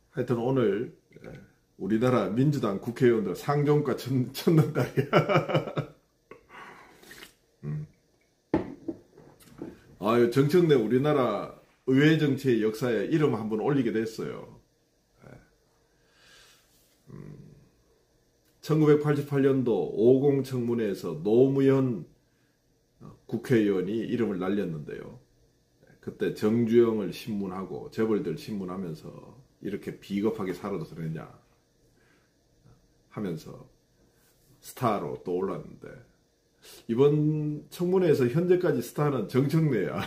하여튼 오늘 우리나라 민주당 국회의원들 상종가 쳤는 날이야. 아유, 정청래 우리나라 의회 정치의 역사에 이름 한번 올리게 됐어요. 1988년도 50 청문회에서 노무현 국회의원이 이름을 날렸는데요. 그때 정주영을 신문하고 재벌들 신문하면서 이렇게 비겁하게 살아도 되느냐 하면서 스타로 또 올랐는데, 이번 청문회에서 현재까지 스타는 정청래야.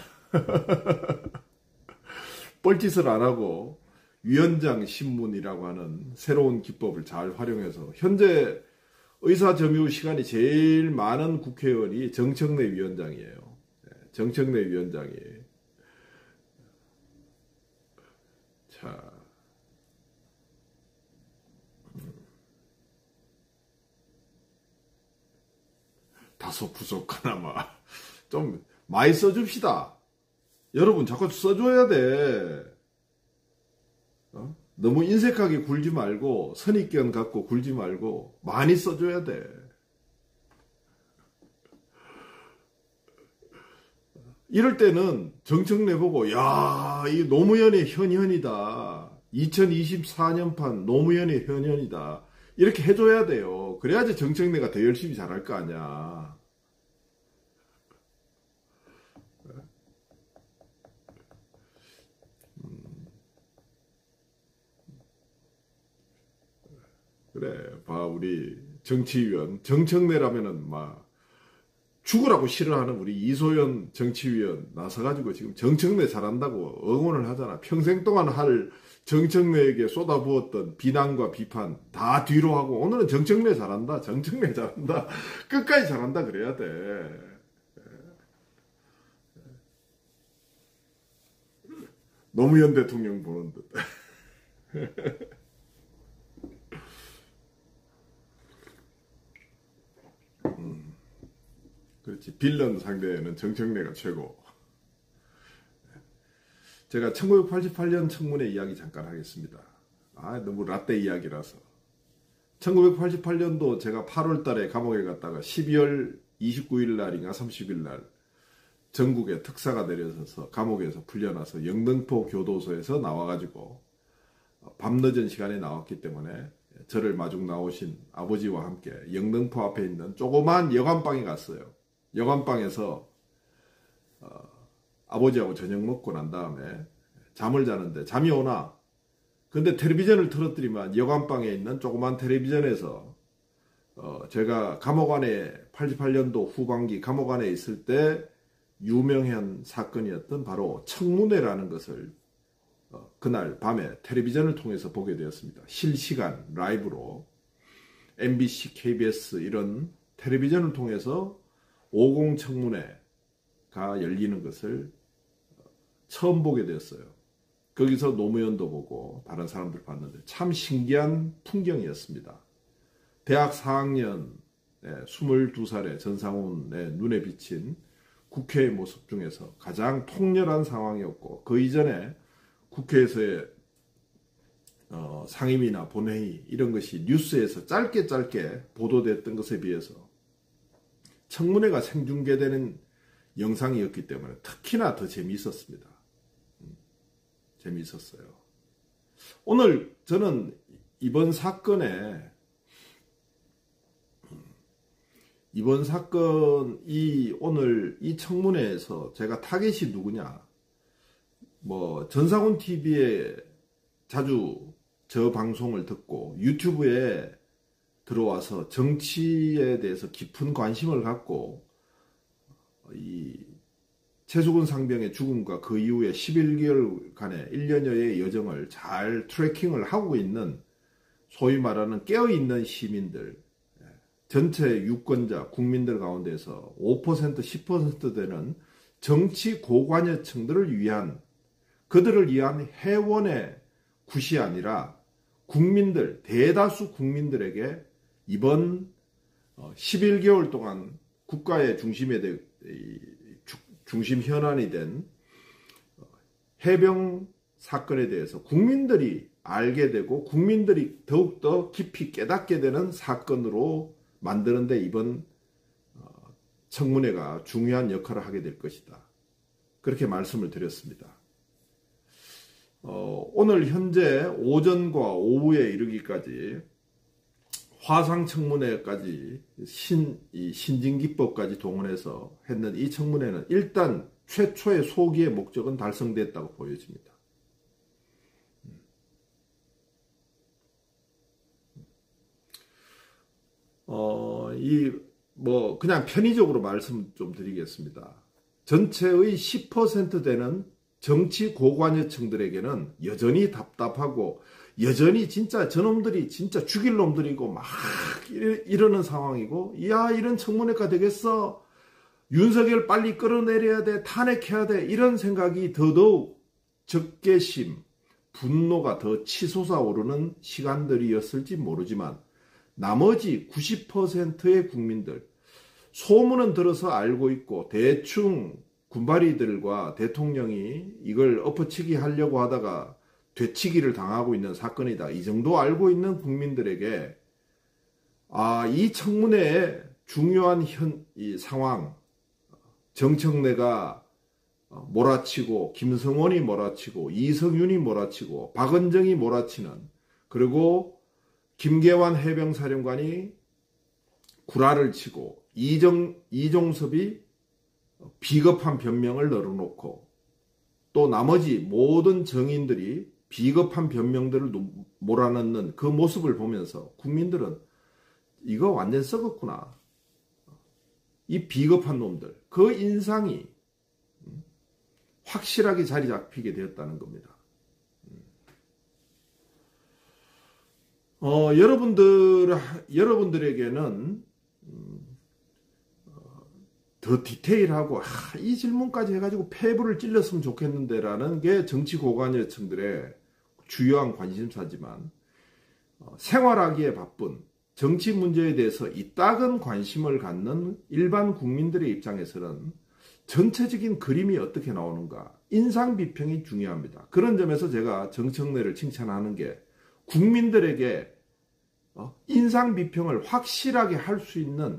뻘짓을 안 하고 위원장 신문이라고 하는 새로운 기법을 잘 활용해서 현재 의사점유 시간이 제일 많은 국회의원이 정청래 위원장이에요. 정청래 위원장이. 자, 다소 부족하나마 좀 많이 써줍시다. 여러분 자꾸 써줘야 돼. 너무 인색하게 굴지 말고 선입견 갖고 굴지 말고 많이 써줘야 돼. 이럴 때는 정청래 보고 야, 이 노무현의 현현이다. 2024년판 노무현의 현현이다. 이렇게 해줘야 돼요. 그래야지 정청래가 더 열심히 잘할 거 아니야. 그래, 봐, 우리 정치위원 정청래라면은 막 죽으라고 싫어하는 우리 이소연 정치위원 나서가지고 지금 정청래 잘한다고 응원을 하잖아. 평생 동안 할 정청래에게 쏟아부었던 비난과 비판 다 뒤로 하고 오늘은 정청래 잘한다, 정청래 잘한다, 끝까지 잘한다 그래야 돼. 노무현 대통령 보는 듯. 그렇지. 빌런 상대에는 정청래가 최고. 제가 1988년 청문회 이야기 잠깐 하겠습니다. 너무 라떼 이야기라서. 1988년도 제가 8월 달에 감옥에 갔다가 12월 29일 날인가 30일 날 전국에 특사가 내려서서 감옥에서 풀려나서 영등포 교도소에서 나와가지고 밤늦은 시간에 나왔기 때문에 저를 마중 나오신 아버지와 함께 영등포 앞에 있는 조그만 여관방에 갔어요. 여관방에서 아버지하고 저녁 먹고 난 다음에 잠을 자는데 잠이 오나? 근데 텔레비전을 틀어뜨리면 여관방에 있는 조그만 텔레비전에서 제가 감옥 안에 88년도 후반기 감옥 안에 있을 때 유명한 사건이었던 바로 청문회라는 것을 그날 밤에 텔레비전을 통해서 보게 되었습니다. 실시간 라이브로 MBC, KBS 이런 텔레비전을 통해서 50 청문회가 열리는 것을 처음 보게 되었어요. 거기서 노무현도 보고 다른 사람들 봤는데 참 신기한 풍경이었습니다. 대학 4학년 22살의 전상훈의 눈에 비친 국회의 모습 중에서 가장 통렬한 상황이었고, 그 이전에 국회에서의 상임위나 본회의 이런 것이 뉴스에서 짧게 보도됐던 것에 비해서 청문회가 생중계되는 영상이었기 때문에 특히나 더 재미있었습니다. 재미있었어요. 오늘 저는 이번 사건이 오늘 이 청문회에서 제가 타겟이 누구냐, 전상훈 TV에 자주 저 방송을 듣고 유튜브에 들어와서 정치에 대해서 깊은 관심을 갖고 이 최수근 상병의 죽음과 그 이후에 11개월간의 1년여의 여정을 잘 트래킹을 하고 있는 소위 말하는 깨어있는 시민들, 전체 유권자 국민들 가운데서 5% 10% 되는 정치 고관여층들을 위한, 그들을 위한 회원의 굿이 아니라 국민들, 대다수 국민들에게 이번 11개월 동안 국가의 중심 현안이 된 해병 사건에 대해서 국민들이 알게 되고 국민들이 더욱더 깊이 깨닫게 되는 사건으로 만드는데 이번 청문회가 중요한 역할을 하게 될 것이다. 그렇게 말씀을 드렸습니다. 오늘 현재 오전과 오후에 이르기까지 화상청문회까지 신진기법까지 동원해서 했는 이 청문회는 일단 최초의 소기의 목적은 달성됐다고 보여집니다. 그냥 편의적으로 말씀 좀 드리겠습니다. 전체의 10% 되는 정치 고관여층들에게는 여전히 답답하고 여전히 진짜 저놈들이 진짜 죽일 놈들이고 막 이러는 상황이고, 야, 이런 청문회가 되겠어? 윤석열 빨리 끌어내려야 돼, 탄핵해야 돼, 이런 생각이 더더욱 적개심, 분노가 더 치솟아 오르는 시간들이었을지 모르지만 나머지 90%의 국민들, 소문은 들어서 알고 있고 대충 군바리들과 대통령이 이걸 엎어치기 하려고 하다가 되치기를 당하고 있는 사건이다, 이 정도 알고 있는 국민들에게 이 청문회의 중요한 이 상황, 정청래가 몰아치고 김성원이 몰아치고 이성윤이 몰아치고 박은정이 몰아치는, 그리고 김계환 해병사령관이 구라를 치고 이종섭이 비겁한 변명을 널어놓고 또 나머지 모든 정인들이 비겁한 변명들을 몰아넣는 그 모습을 보면서 국민들은 이거 완전 썩었구나, 이 비겁한 놈들, 그 인상이 확실하게 자리 잡히게 되었다는 겁니다. 여러분들에게는 더 디테일하고 이 질문까지 해가지고 폐부를 찔렀으면 좋겠는데 라는 게 정치 고관여층들의 주요한 관심사지만, 생활하기에 바쁜 정치 문제에 대해서 이따금 관심을 갖는 일반 국민들의 입장에서는 전체적인 그림이 어떻게 나오는가, 인상 비평이 중요합니다. 그런 점에서 제가 정청래를 칭찬하는 게, 국민들에게 인상 비평을 확실하게 할 수 있는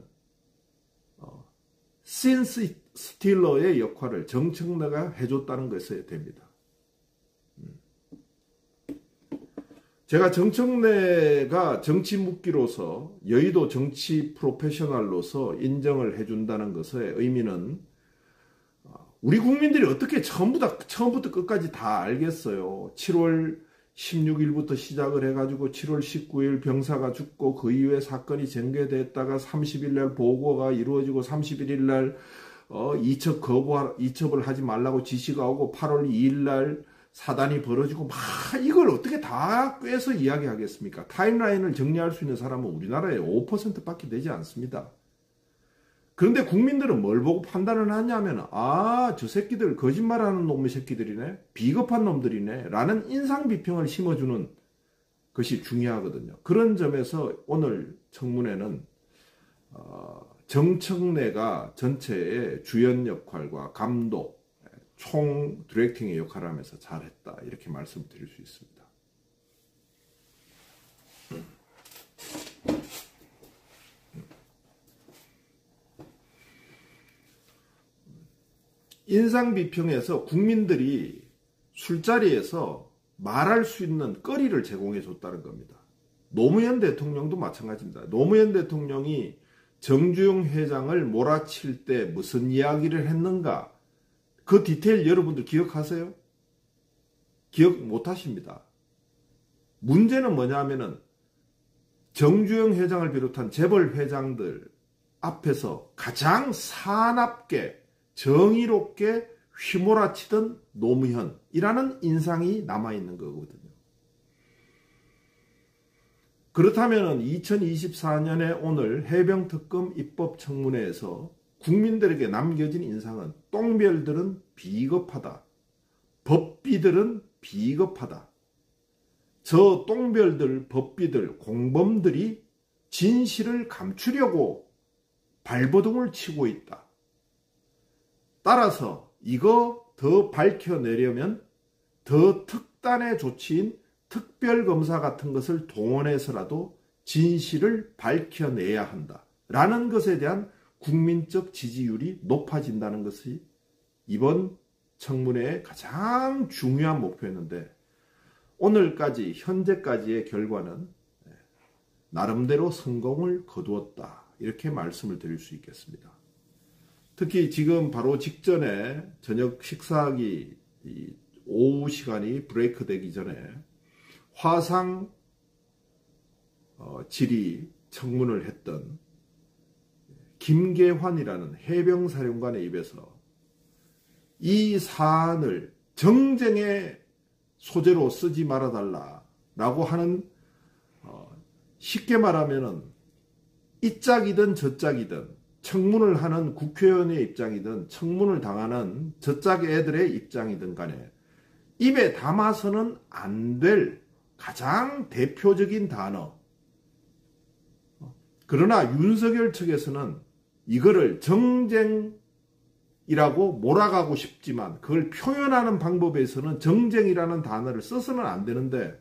센스 스틸러의 역할을 정청래가 해줬다는 것이 됩니다. 제가 정청래가 정치 묵기로서, 여의도 정치 프로페셔널로서 인정을 해준다는 것의 의미는, 우리 국민들이 어떻게 처음부터 끝까지 다 알겠어요. 7월 16일부터 시작을 해가지고 7월 19일 병사가 죽고 그 이후에 사건이 전개됐다가 30일 날 보고가 이루어지고 31일 날 이첩을 하지 말라고 지시가 오고 8월 2일 날 사단이 벌어지고 막 이걸 어떻게 다 꿰서 이야기하겠습니까? 타임라인을 정리할 수 있는 사람은 우리나라에 5%밖에 되지 않습니다. 그런데 국민들은 뭘 보고 판단을 하냐면, 저 새끼들 거짓말하는 놈의 새끼들이네, 비겁한 놈들이네 라는 인상 비평을 심어주는 것이 중요하거든요. 그런 점에서 오늘 청문회는 정청래가 전체의 주연 역할과 감독, 총 디렉팅의 역할을 하면서 잘했다, 이렇게 말씀드릴 수 있습니다. 인상 비평에서 국민들이 술자리에서 말할 수 있는 거리를 제공해 줬다는 겁니다. 노무현 대통령도 마찬가지입니다. 노무현 대통령이 정주영 회장을 몰아칠 때 무슨 이야기를 했는가, 그 디테일 여러분들 기억하세요? 기억 못 하십니다. 문제는 뭐냐면은 정주영 회장을 비롯한 재벌 회장들 앞에서 가장 사납게 정의롭게 휘몰아치던 노무현이라는 인상이 남아있는 거거든요. 그렇다면 2024년에 오늘 해병특검 입법청문회에서 국민들에게 남겨진 인상은, 똥별들은 비겁하다, 법비들은 비겁하다, 저 똥별들, 법비들, 공범들이 진실을 감추려고 발버둥을 치고 있다. 따라서 이거 더 밝혀내려면 더 특단의 조치인 특별검사 같은 것을 동원해서라도 진실을 밝혀내야 한다라는 것에 대한 국민적 지지율이 높아진다는 것이 이번 청문회의 가장 중요한 목표였는데, 오늘까지 현재까지의 결과는 나름대로 성공을 거두었다, 이렇게 말씀을 드릴 수 있겠습니다. 특히 지금 바로 직전에 저녁 식사하기 오후 시간이 브레이크 되기 전에 화상 질의 청문을 했던 김계환이라는 해병사령관의 입에서 이 사안을 정쟁의 소재로 쓰지 말아달라라고 하는, 쉽게 말하면은 이 짝이든 저 짝이든, 청문을 하는 국회의원의 입장이든 청문을 당하는 저 짝 애들의 입장이든 간에 입에 담아서는 안 될 가장 대표적인 단어. 그러나 윤석열 측에서는 이거를 정쟁이라고 몰아가고 싶지만 그걸 표현하는 방법에서는 정쟁이라는 단어를 써서는 안 되는데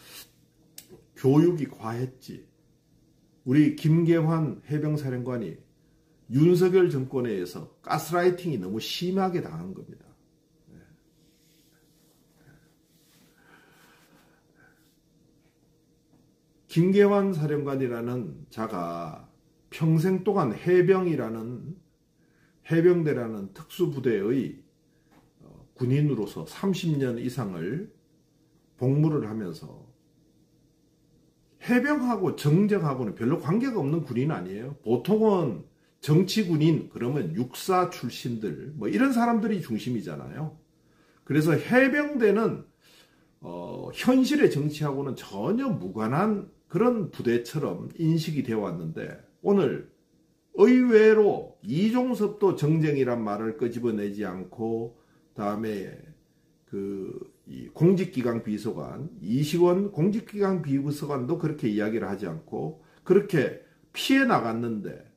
교육이 과했지. 우리 김계환 해병사령관이 윤석열 정권에 의해서 가스라이팅이 너무 심하게 당한 겁니다. 김계환 사령관이라는 자가 평생 동안 해병대라는 특수부대의 군인으로서 30년 이상을 복무를 하면서 해병하고 정쟁하고는 별로 관계가 없는 군인 아니에요. 보통은 정치군인 그러면 육사 출신들 뭐 이런 사람들이 중심이잖아요. 그래서 해병대는 현실의 정치하고는 전혀 무관한 그런 부대처럼 인식이 되어 왔는데, 오늘 의외로 이종섭도 정쟁이란 말을 끄집어내지 않고, 다음에 이 공직기강 비서관 이시원 공직기강 비서관도 그렇게 이야기를 하지 않고 그렇게 피해 나갔는데,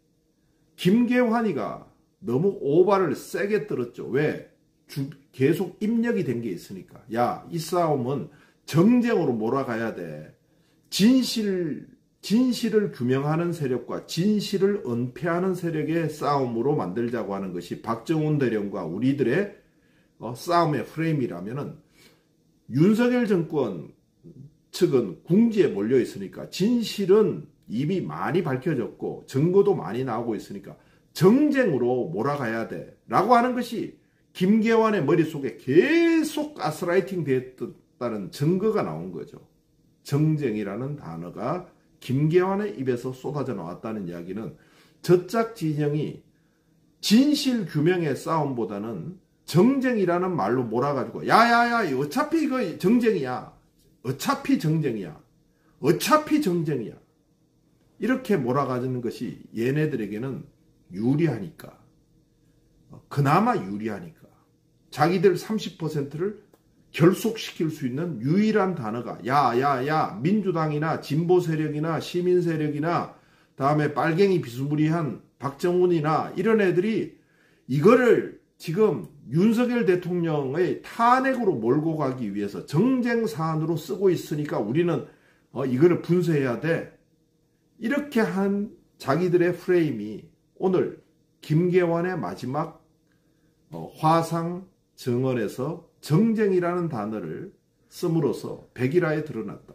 김계환이가 너무 오바를 세게 떨었죠. 왜? 계속 입력이 된 게 있으니까. 야, 이 싸움은 정쟁으로 몰아가야 돼. 진실을 규명하는 세력과 진실을 은폐하는 세력의 싸움으로 만들자고 하는 것이 박정훈 대령과 우리들의 싸움의 프레임이라면은, 윤석열 정권 측은 궁지에 몰려 있으니까 진실은 이미 많이 밝혀졌고 증거도 많이 나오고 있으니까 정쟁으로 몰아가야 돼 라고 하는 것이 김계환의 머릿속에 계속 가스라이팅 되었다는 증거가 나온 거죠. 정쟁이라는 단어가 김계환의 입에서 쏟아져 나왔다는 이야기는 저짝 진영이 진실 규명의 싸움보다는 정쟁이라는 말로 몰아가지고 야야야 어차피 이거 정쟁이야, 어차피 정쟁이야, 어차피 정쟁이야, 이렇게 몰아가지는 것이 얘네들에게는 유리하니까, 그나마 유리하니까 자기들 30%를 결속시킬 수 있는 유일한 단어가 야야야 민주당이나 진보 세력이나 시민 세력이나 다음에 빨갱이 비스무리한 박정훈이나 이런 애들이 이거를 지금 윤석열 대통령의 탄핵으로 몰고 가기 위해서 정쟁 사안으로 쓰고 있으니까 우리는 이거를 분쇄해야 돼, 이렇게 한 자기들의 프레임이 오늘 김계환의 마지막 화상 정언에서 정쟁이라는 단어를 씀으로써 백일화에 드러났다.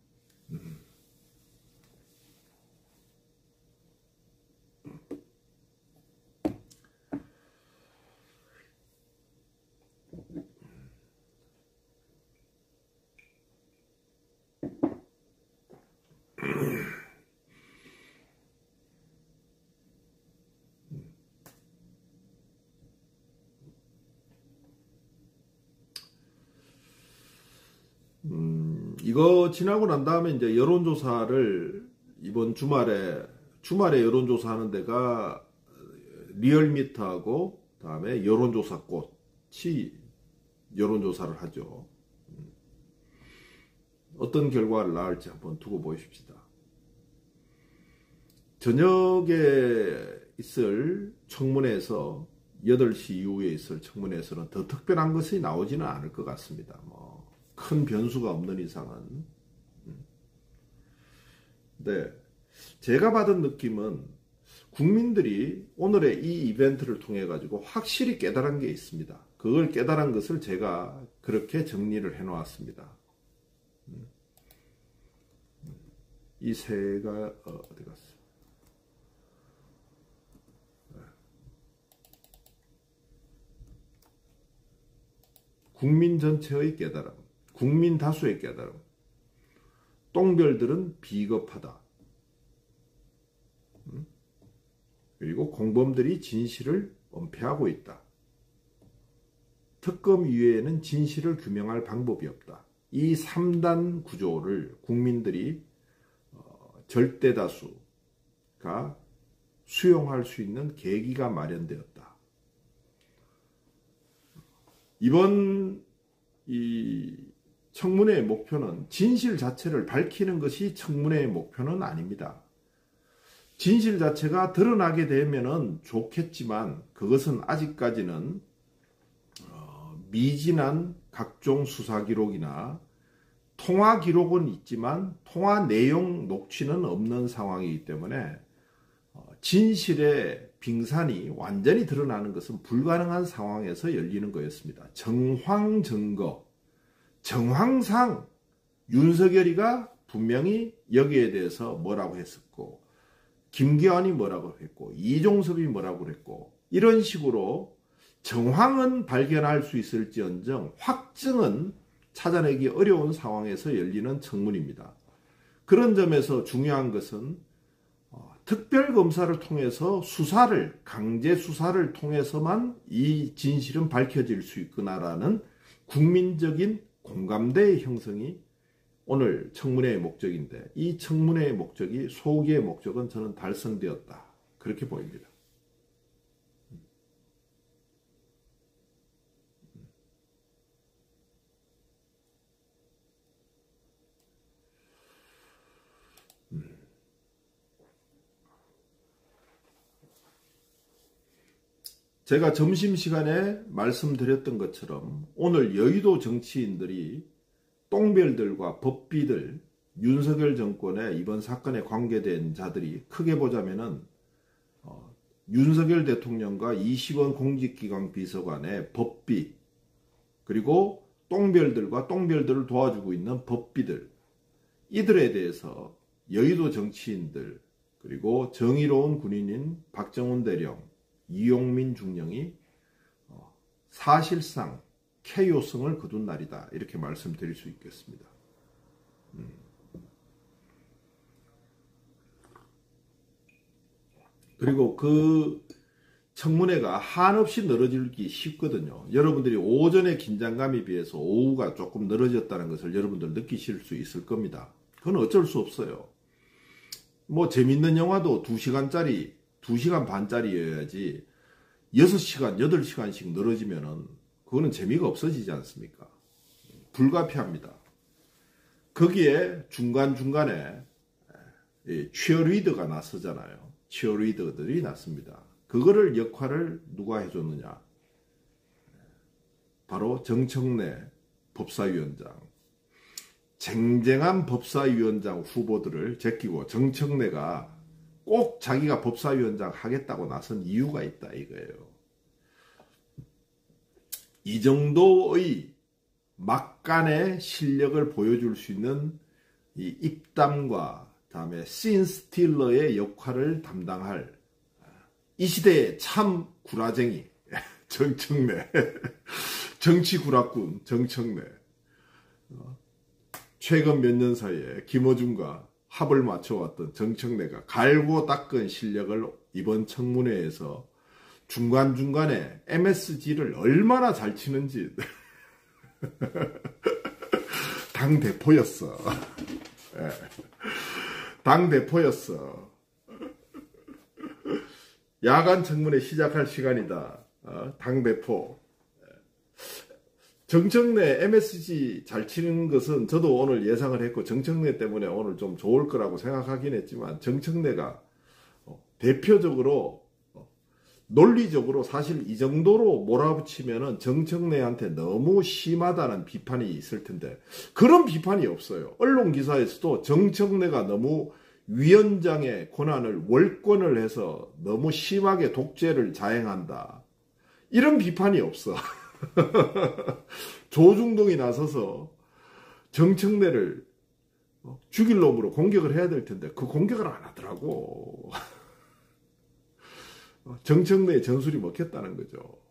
이거 지나고 난 다음에 이제 여론조사를 이번 주말에 여론조사 하는 데가 리얼미터하고 다음에 여론조사꽃이 여론조사를 하죠. 어떤 결과를 낳을지 한번 두고 보십시다. 저녁에 있을 청문회에서 8시 이후에 있을 청문회에서는 더 특별한 것이 나오지는 않을 것 같습니다. 큰 변수가 없는 이상은. 네, 제가 받은 느낌은 국민들이 오늘의 이 이벤트를 통해 가지고 확실히 깨달은 게 있습니다. 그걸 깨달은 것을 제가 그렇게 정리를 해 놓았습니다. 이 새가 어디 갔어? 국민 전체의 깨달음, 국민 다수의 깨달음. 똥별들은 비겁하다. 그리고 공범들이 진실을 은폐하고 있다. 특검 이외에는 진실을 규명할 방법이 없다. 이 3단 구조를 국민들이 절대 다수가 수용할 수 있는 계기가 마련되었다. 이번 이 청문회의 목표는 진실 자체를 밝히는 것이 청문회의 목표는 아닙니다. 진실 자체가 드러나게 되면은 좋겠지만 그것은 아직까지는 미진한 각종 수사 기록이나 통화 기록은 있지만 통화 내용 녹취는 없는 상황이기 때문에 진실의 빙산이 완전히 드러나는 것은 불가능한 상황에서 열리는 거였습니다. 정황 증거, 정황상 윤석열이가 분명히 여기에 대해서 뭐라고 했었고 김기환이 뭐라고 했고 이종섭이 뭐라고 했고 이런 식으로 정황은 발견할 수 있을지언정 확증은 찾아내기 어려운 상황에서 열리는 청문입니다. 그런 점에서 중요한 것은 특별검사를 통해서 수사를, 강제 수사를 통해서만 이 진실은 밝혀질 수 있구나라는 국민적인 공감대의 형성이 오늘 청문회의 목적인데 이 청문회의 목적이 소기의 목적은 저는 달성되었다. 그렇게 보입니다. 제가 점심시간에 말씀드렸던 것처럼 오늘 여의도 정치인들이 똥별들과 법비들, 윤석열 정권의 이번 사건에 관계된 자들이 크게 보자면은 윤석열 대통령과 이시원 공직기강 비서관의 법비, 그리고 똥별들과 똥별들을 도와주고 있는 법비들, 이들에 대해서 여의도 정치인들, 그리고 정의로운 군인인 박정훈 대령, 이용민 중령이 사실상 KO성을 거둔 날이다. 이렇게 말씀드릴 수 있겠습니다. 그리고 그 청문회가 한없이 늘어지기 쉽거든요. 여러분들이 오전의 긴장감에 비해서 오후가 조금 늘어졌다는 것을 여러분들 느끼실 수 있을 겁니다. 그건 어쩔 수 없어요. 뭐 재밌는 영화도 2시간짜리 2시간 반짜리여야지 6시간, 8시간씩 늘어지면은 그거는 재미가 없어지지 않습니까? 불가피합니다. 거기에 중간중간에 치어리더가 나서잖아요. 치어리더들이 났습니다. 그거를 역할을 누가 해줬느냐? 바로 정청래 법사위원장. 쟁쟁한 법사위원장 후보들을 제끼고 정청래가 꼭 자기가 법사위원장 하겠다고 나선 이유가 있다 이거예요. 이 정도의 막간의 실력을 보여줄 수 있는 이 입담과 다음에 씬스틸러의 역할을 담당할 이 시대의 참 구라쟁이 정청래, 정치 구라꾼 정청래. 최근 몇 년 사이에 김어준과 합을 맞춰왔던 정청래가 갈고 닦은 실력을 이번 청문회에서 중간중간에 MSG를 얼마나 잘 치는지 당대표였어. 당대표였어. 야간 청문회 시작할 시간이다. 당대표. 정청래 MSG 잘 치는 것은 저도 오늘 예상을 했고 정청래 때문에 오늘 좀 좋을 거라고 생각하긴 했지만 정청래가 대표적으로 논리적으로 사실 이 정도로 몰아붙이면은 정청래한테 너무 심하다는 비판이 있을 텐데 그런 비판이 없어요. 언론 기사에서도 정청래가 너무 위원장의 권한을 월권을 해서 너무 심하게 독재를 자행한다. 이런 비판이 없어. 조중동이 나서서 정청래를 죽일 놈으로 공격을 해야 될 텐데 그 공격을 안 하더라고. 정청래의 전술이 먹혔다는 거죠.